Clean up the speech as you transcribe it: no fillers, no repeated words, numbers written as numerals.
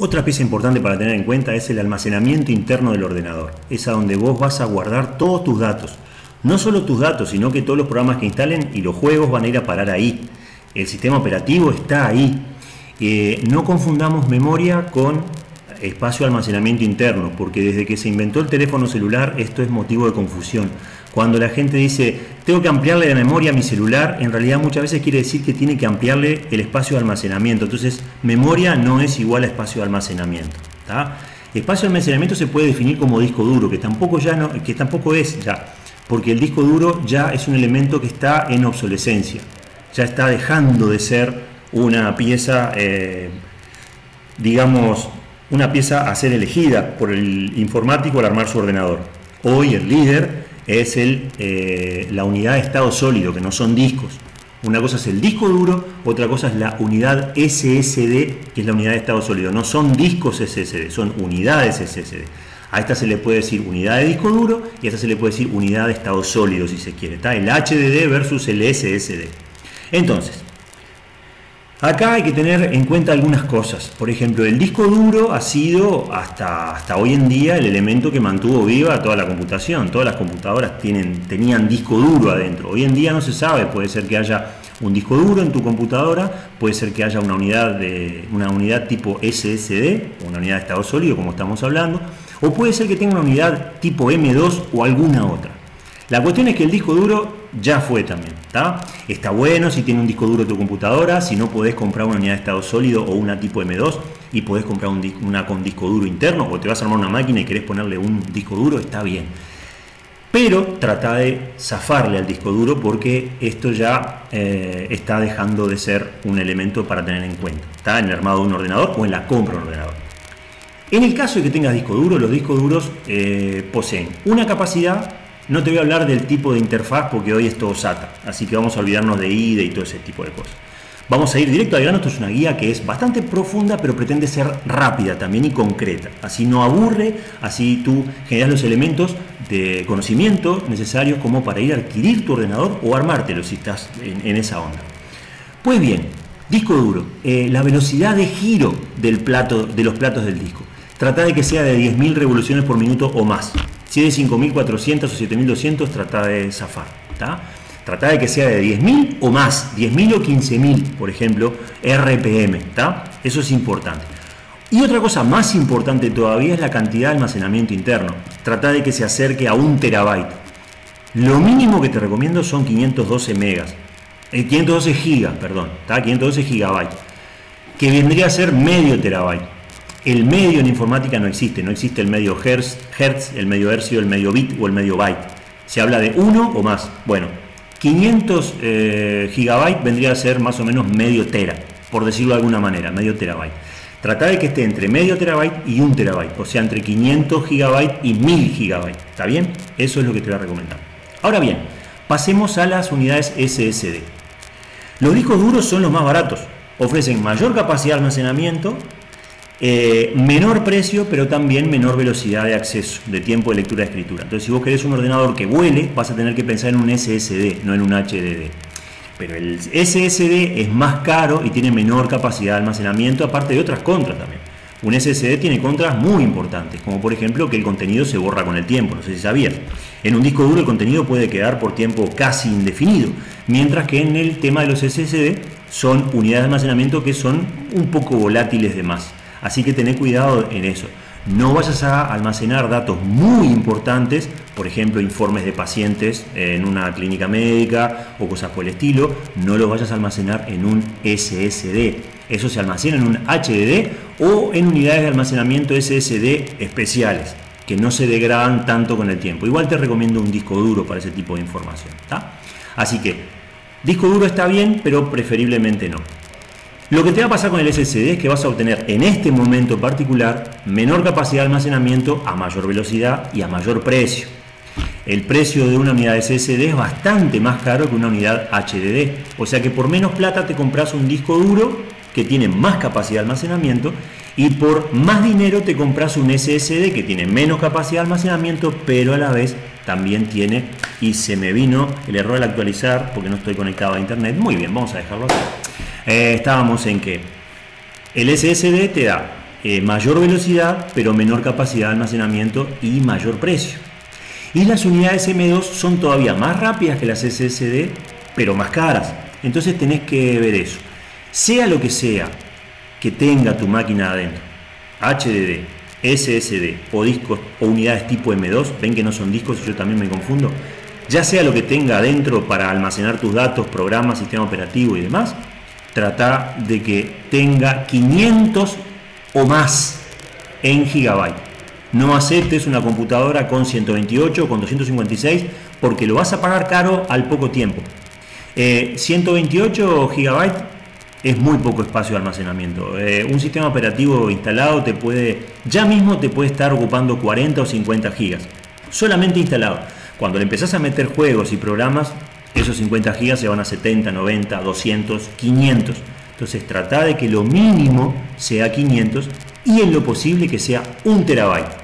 Otra pieza importante para tener en cuenta es el almacenamiento interno del ordenador. Es a donde vos vas a guardar todos tus datos. No solo tus datos, sino que todos los programas que instalen y los juegos van a ir a parar ahí. El sistema operativo está ahí. No confundamos memoria con espacio de almacenamiento interno, porque desde que se inventó el teléfono celular esto es motivo de confusión. Cuando la gente dice, tengo que ampliarle la memoria a mi celular, en realidad muchas veces quiere decir que tiene que ampliarle el espacio de almacenamiento. Entonces, memoria no es igual a espacio de almacenamiento, ¿tá? Espacio de almacenamiento se puede definir como disco duro, que tampoco es ya, porque el disco duro ya es un elemento que está en obsolescencia, ya está dejando de ser una pieza, digamos, una pieza a ser elegida por el informático al armar su ordenador. Hoy el líder es la unidad de estado sólido, que no son discos. Una cosa es el disco duro, otra cosa es la unidad SSD, que es la unidad de estado sólido. No son discos SSD, son unidades SSD. A esta se le puede decir unidad de disco duro y a esta se le puede decir unidad de estado sólido, si se quiere. Está el HDD versus el SSD. Entonces, acá hay que tener en cuenta algunas cosas. Por ejemplo, el disco duro ha sido hasta hoy en día el elemento que mantuvo viva toda la computación. Todas las computadoras tenían disco duro adentro. Hoy en día no se sabe, puede ser que haya un disco duro en tu computadora, puede ser que haya una unidad tipo SSD, una unidad de estado sólido como estamos hablando, o puede ser que tenga una unidad tipo M2 o alguna otra. La cuestión es que el disco duro ya fue también, ¿tá? Está bueno si tiene un disco duro tu computadora, si no podés comprar una unidad de estado sólido o una tipo M2 y podés comprar una con disco duro interno, o te vas a armar una máquina y querés ponerle un disco duro, está bien. Pero trata de zafarle al disco duro porque esto ya está dejando de ser un elemento para tener en cuenta, ¿tá? En el armado de un ordenador o en la compra de un ordenador. En el caso de que tengas disco duro, los discos duros poseen una capacidad. No te voy a hablar del tipo de interfaz porque hoy es todo SATA, así que vamos a olvidarnos de IDE y todo ese tipo de cosas. Vamos a ir directo al grano. Esto es una guía que es bastante profunda, pero pretende ser rápida también y concreta. Así no aburre, así tú generas los elementos de conocimiento necesarios como para ir a adquirir tu ordenador o armártelo si estás en esa onda. Pues bien, disco duro, la velocidad de giro de los platos del disco. Trata de que sea de 10.000 revoluciones por minuto o más. Si es de 5.400 o 7.200, trata de zafar, ¿tá? Trata de que sea de 10.000 o más, 10.000 o 15.000, por ejemplo, RPM, ¿tá? Eso es importante. Y otra cosa más importante todavía es la cantidad de almacenamiento interno. Trata de que se acerque a 1 terabyte. Lo mínimo que te recomiendo son 512 megas. 512 gigas, perdón, ¿tá? 512 gigabytes, que vendría a ser medio terabyte. El medio en informática no existe el medio hertz, el medio hercio, el medio bit o el medio byte. Se habla de 1 o más. Bueno, 500 gigabytes vendría a ser más o menos medio tera, por decirlo de alguna manera, medio terabyte. Trata de que esté entre medio terabyte y 1 terabyte, o sea, entre 500 gigabytes y 1000 gigabytes. ¿Está bien? Eso es lo que te voy a recomendar. Ahora bien, pasemos a las unidades SSD. Los discos duros son los más baratos, ofrecen mayor capacidad de almacenamiento, menor precio, pero también menor velocidad de acceso, de tiempo de lectura y escritura. Entonces, si vos querés un ordenador que vuele, vas a tener que pensar en un SSD, no en un HDD. Pero el SSD es más caro y tiene menor capacidad de almacenamiento, aparte de otras contras también. Un SSD tiene contras muy importantes, como por ejemplo que el contenido se borra con el tiempo, no sé si sabías. En un disco duro el contenido puede quedar por tiempo casi indefinido, mientras que en el tema de los SSD son unidades de almacenamiento que son un poco volátiles de más. Así que tené cuidado en eso. No vayas a almacenar datos muy importantes, por ejemplo, informes de pacientes en una clínica médica o cosas por el estilo. No los vayas a almacenar en un SSD. Eso se almacena en un HDD o en unidades de almacenamiento SSD especiales, que no se degradan tanto con el tiempo. Igual te recomiendo un disco duro para ese tipo de información, ¿tá? Así que, disco duro está bien, pero preferiblemente no. Lo que te va a pasar con el SSD es que vas a obtener en este momento particular menor capacidad de almacenamiento a mayor velocidad y a mayor precio. El precio de una unidad SSD es bastante más caro que una unidad HDD, o sea que por menos plata te compras un disco duro que tiene más capacidad de almacenamiento y por más dinero te compras un SSD que tiene menos capacidad de almacenamiento, pero a la vez también tiene, y se me vino el error al actualizar porque no estoy conectado a internet. Muy bien, vamos a dejarlo así. Estábamos en que el SSD te da mayor velocidad, pero menor capacidad de almacenamiento y mayor precio. Y las unidades M2 son todavía más rápidas que las SSD, pero más caras. Entonces tenés que ver eso. Sea lo que sea que tenga tu máquina adentro, HDD, SSD o discos o unidades tipo M2, ven que no son discos y yo también me confundo, ya sea lo que tenga adentro para almacenar tus datos, programas, sistema operativo y demás, trata de que tenga 500 o más en gigabyte. No aceptes una computadora con 128 o con 256 porque lo vas a pagar caro al poco tiempo. 128 GB es muy poco espacio de almacenamiento. Un sistema operativo instalado ya mismo te puede estar ocupando 40 o 50 GB. Solamente instalado. Cuando le empezás a meter juegos y programas, esos 50 GB se van a 70, 90, 200, 500. Entonces trata de que lo mínimo sea 500 y en lo posible que sea 1 TB.